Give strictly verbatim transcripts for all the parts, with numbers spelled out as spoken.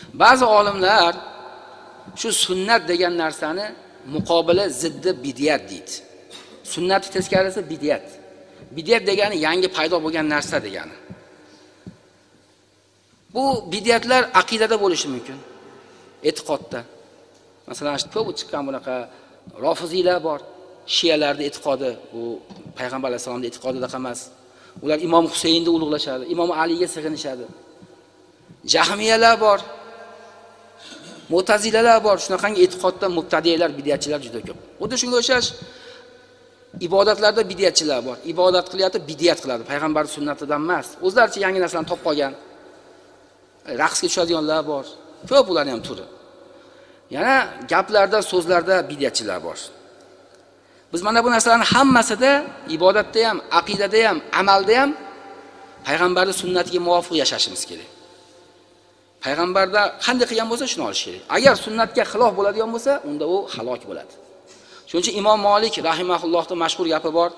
Ba'zi olimlar shu sunnat degan narsani muqobili ziddi bidiyat deydi. Sunnatni teskarisi bidiyat. Bidiyat degani yangi paydo bo'lgan narsa degani. Bu bidiyatlar aqidada bo'lishi mumkin. E'tiqodda. Masalan, ko'p chiqqan bunaqa rofiziylar bor. Shiyalarning e'tiqodi bu payg'ambar alayhisolamning e'tiqodida emas. Ular Imom Husaynni ulug'lashadi, Imom Aliga sig'inishadi. Jahmiyalar bor. Mu'tazilalar bor. Shunaqangi e'tiqodda mubtadiyalar, bidiyatchilar juda ko'p. Xuddi shunga o'xshash ibodatlarda bidiyatchilar bor. Ibodat qilyapti, bidiyat qiladi. Payg'ambar sunnatidan emas. O'zlaricha yangi narsalarni topib qolgan. Raqsga tushadiganlar bor. Ko'p ularning ham turi. Yana gaplarda, so'zlarda bidiyatchilar bor. Biz mana bu narsalarning hammasida ibodatda ham, aqidada ham, amalda ham payg'ambarning sunnatiga muvofiq yashashimiz kerak. Payg'ambarda qanday qilgan bo'lsa, shuni olish kerak. Agar sunnatga xilof bo'ladigan bo'lsa, unda u halok bo'ladi. Shuning uchun Imom Malik rahimahullohning mashhur gapi bor.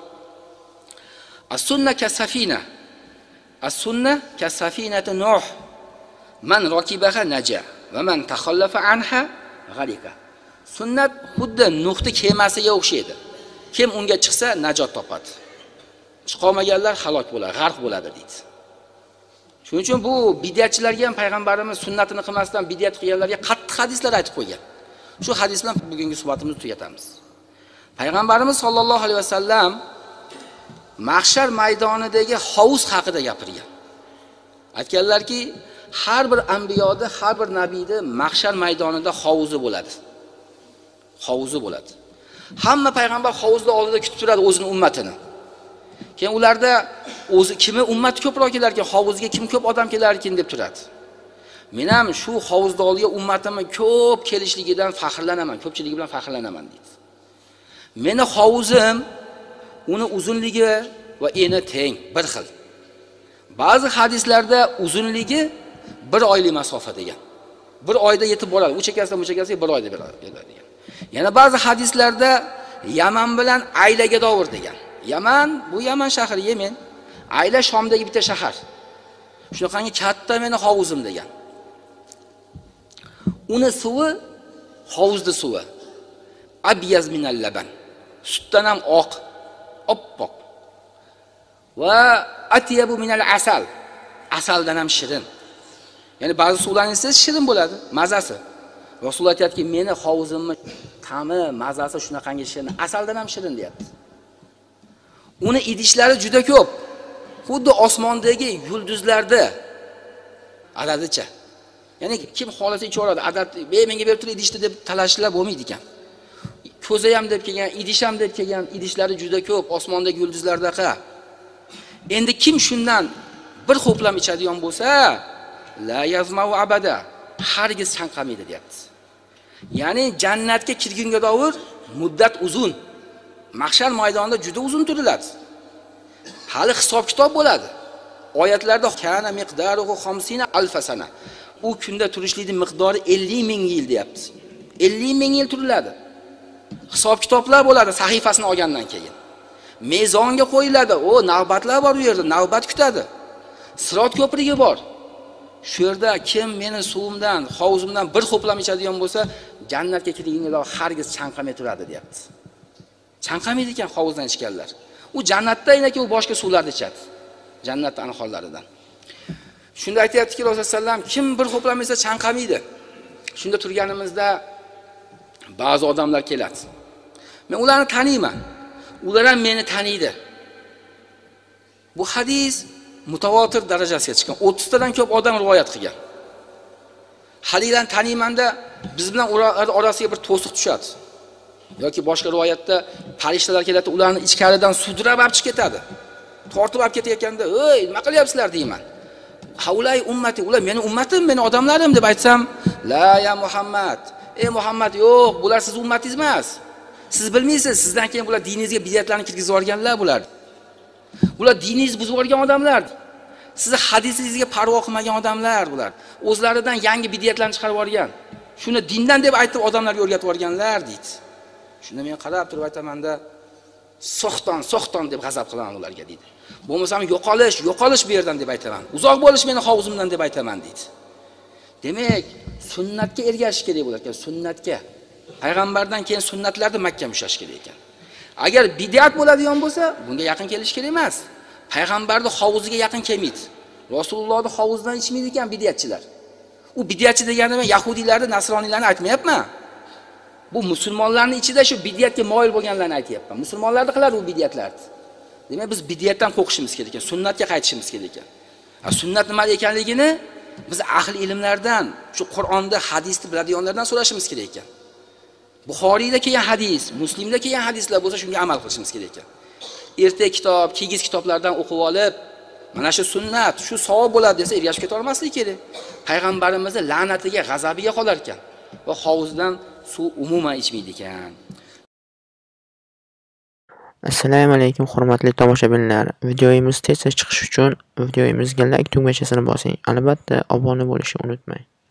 As-sunna kas-safina. As-sunna kas-safinati Nuh. Man rakibaha naja va man takhallafa anha ghalika. Sunnat xuddi Nuhning kemasiga o'xshaydi. Kim unga chiqsa najot topadi. Chiqolmaganlar halok bo'ladi, g'arq bo'ladi deydi. Shuning uchun bu bidiyatchilarga ham payg'ambarimiz sunnatini qilmasdan bidiyat qilganlarga qattiq hadislar aytib qo'ygan. Shu hadis bilan bugungi suhbatimizni tugatamiz. Payg'ambarimiz sollallohu alayhi vasallam mahshar maydonidagi hovuz haqida gapirgan. Aytganlarki, har bir anbiyoda, har bir nabiyda mahshar maydonida hovuzi bo'ladi. Hovuzi bo'ladi. Hamma payg'ambar hovuzda oldida kutib turadi o'zining ummatini. Keyin ularda o'zi kimi ummat ko'proq kelar ekan, hovuzga kim ko'p odam kelar ekan deb turadi. Men ham shu hovuzda oldiga ummatimni ko'p kelishligidan faxrlanaman, ko'pchiligi bilan faxrlanaman deydi. Meni hovuzim uni uzunligi va eni teng, bir xil. Ba'zi hadislarda uzunligi bir oylik masofa degan. Bir oyda yetib boradi. U chekasidan bu chekasiga bir oyda beradi degan. Yana ba'zi hadislarda Yaman bilan Aylaga dovur degan. Yaman, bu Yaman shahri, Yemen. Ayla Shomdagi bitta shahar. Shunaqangi katta meni hovuzim degan. Uni suvi, hovuzning suvi abyaz minal laban. Sutdan ham oq, oppoq. Va atyabu minal asal. Asaldan ham shirin. Ya'ni ba'zi suvlarning siz shirin bo'ladi, mazasi. Rasululloh aytadiki, meni hovuzimni ta'mi, mazasi shunaqangi shirin, asaldan ham shirin deyapti. Uni idishlari juda ko'p. Xuddi osmondagi yulduzlarda adadicha. Ya'ni kim xolasa ichaveradi, adad, "Be, menga berib tur idishni" deb talashlar bo'lmaydi ekan. Ko'za ham deb kelgan, idish ham deb kelgan, idishlari juda ko'p, osmondagi yulduzlardaqa. Endi kim shundan bir xo'plam ichadigan bo'lsa, la yazmau abada, hargiz chanqamaydi deyapti. Ya'ni jannatga kirgunga davr muddat uzun. Mahshar maydonida juda uzun turiladi. Hali hisob kitob bo'ladi. Oyatlarda kana miqdaruhu xamsina alf sana. U kunda turishlikning miqdori ellik ming yil deyapti. ellik ming yil turiladi. Hisob kitoblar bo'ladi sahifasini olgandan keyin. Mezonga qo'yiladi. O, navbatlar bor u yerda, navbat kutadi. Sirot ko'prigi bor. Shu yerda kim meni suvimdan, hovuzimdan bir xo'plam ichadigan bo'lsa, jannatga kirganda hargiz chanqamay turadi deyapti. Chanqamaydi ekan hovuzdan ichganlar. U jannatda ekan, u boshqa suvlarni ichadi. Jannat anhorlaridan. Shunda aytayaptiki Rasululloh sollallohu alayhi vasallam, kim bir xo'plam esa chanqamaydi. Shunda turganimizda ba'zi odamlar keladi. Men ularni taniyman. Ular ham meni taniydi. Bu hadis mutavotir darajasiga chiqqan. o'ttiz tadan ko'p odam rivoyat qilgan. Halilan taniymanda biz bilan orasiga bir to'siq tushadi. Yoki boshqa rivoyatda farishtalar keladi, ularni ichkaridan sudrab olib chiqib ketadi. Tortib olib ketayotganda, "Ey, nima qilyapsizlar?" deyman. "Havlay ummati, ular meni ummatim, meni odamlarim" deb aytsam, "La ya Muhammad, ey Muhammad, yo'q, bular siz ummatingiz emas. Siz bilmaysiz, sizdan keyin bular diningizga bid'atlarni kirgizib yuborganlar bular. Bular diningizni buzib yuborgan odamlar. Sizni hadisingizga parvo qilmagan odamlar bular. O'zlaridan yangi bid'atlarni chiqarib yuborgan. Shuni dindan deb aytib odamlarga o'rgatib yuborganlar" deydi. Shunda men qarab turib aytamanda, "Soxton, soxton" deb g'azab qilaman ularga deydi. Bo'lmasam yo'qolish, yo'qolish bu yerdan deb aytaman. Uzoq bo'lish meni hovuzimdan deb aytaman deydi. Demak, sunnatga ergashish kerak bo'lar ekan, sunnatga. Payg'ambardan keyin sunnatlarni mahkam ushlash kerak ekan. Agar bid'at bo'ladigan bo'lsa, bunga yaqin kelish kerak emas. Payg'ambarning hovuziga yaqin kelmaydi. Rasulullohning hovuzidan ichmaydi ekan bid'atchilar. U bid'atchi deganim yahudiylarni, nasroniylarni aytmayapman. Bu musulmonlarning ichida shu bid'atga moyil bo'lganlarni aytayapman. Musulmonlar qiladi u bid'atlarni. Demak, biz bid'atdan qo'rqishimiz kerak ekan, sunnatga qaytishimiz kerak ekan. A sunnat nima ekanligini biz ahli ilmlardan, shu Qur'onda, hadisni biladiganlardan so'rashimiz kerak ekan. Buxoriyda kelgan hadis, Muslimda kelgan hadislar bo'lsa shunga amal qilishimiz kerak ekan. Erta kitob, kigiz kitoblardan o'qib olib, mana shu sunnat, shu savob bo'ladi desa ergashib keta olmaslik kerak. Payg'ambarimizning la'natiga, g'azabiga qolar ekan va hovuzdan suv umuman ichmaydi ekan. Assalomu alaykum hurmatli tomoshabinlar. Videomiz tez chiqish uchun videomizga like tugmachasini bosing. Albatta obuna bo'lishni unutmang.